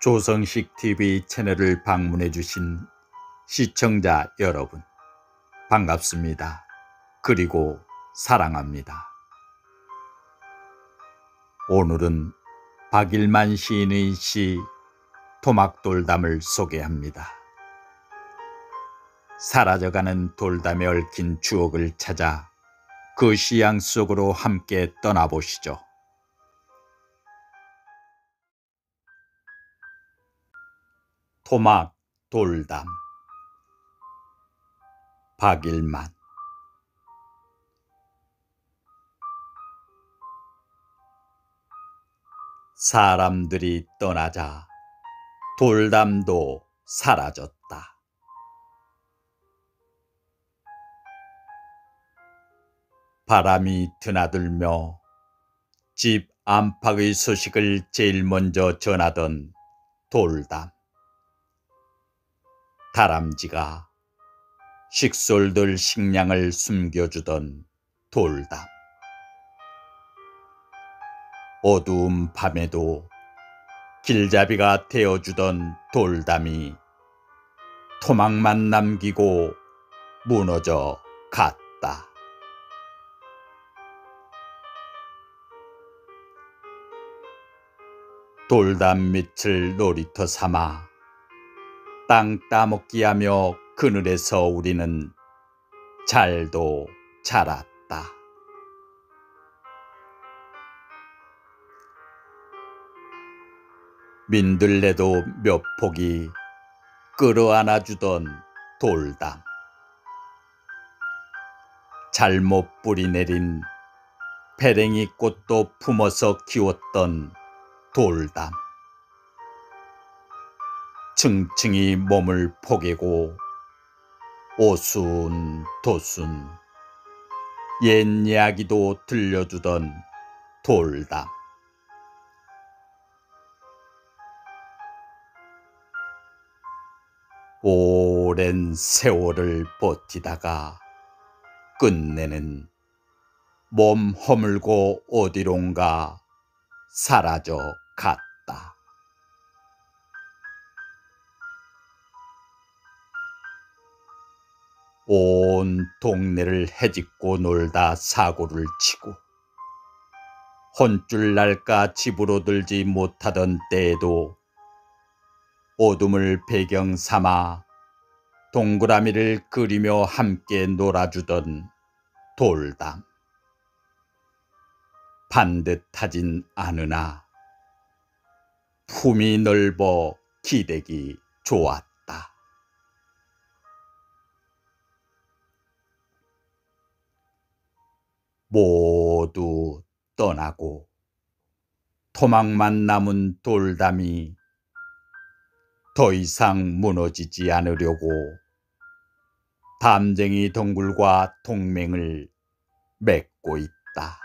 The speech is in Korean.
조성식 TV 채널을 방문해 주신 시청자 여러분, 반갑습니다. 그리고 사랑합니다. 오늘은 박일만 시인의 시 토막돌담을 소개합니다. 사라져가는 돌담에 얽힌 추억을 찾아 그 시향 속으로 함께 떠나보시죠. 토막돌담, 박일만. 사람들이 떠나자 돌담도 사라졌다. 바람이 드나들며 집 안팎의 소식을 제일 먼저 전하던 돌담. 다람쥐가 식솔들 식량을 숨겨주던 돌담. 어두운 밤에도 길잡이가 되어주던 돌담이 토막만 남기고 무너져 갔다. 돌담 밑을 놀이터 삼아 땅 따먹기 하며 그늘에서 우리는 잘도 자랐다. 민들레도 몇 폭이 끌어안아주던 돌담. 잘못 뿌리 내린 페랭이 꽃도 품어서 키웠던 돌담. 층층이 몸을 포개고 오순도순 옛 이야기도 들려주던 돌담. 오랜 세월을 버티다가 끝내는 몸 허물고 어디론가 사라져 갔다. 온 동네를 헤집고 놀다 사고를 치고 혼쭐 날까 집으로 들지 못하던 때에도 어둠을 배경 삼아 동그라미를 그리며 함께 놀아주던 돌담. 반듯하진 않으나 품이 넓어 기대기 좋았다. 모두 떠나고 토막만 남은 돌담이 더 이상 무너지지 않으려고 담쟁이 동굴과 동맹을 맺고 있다.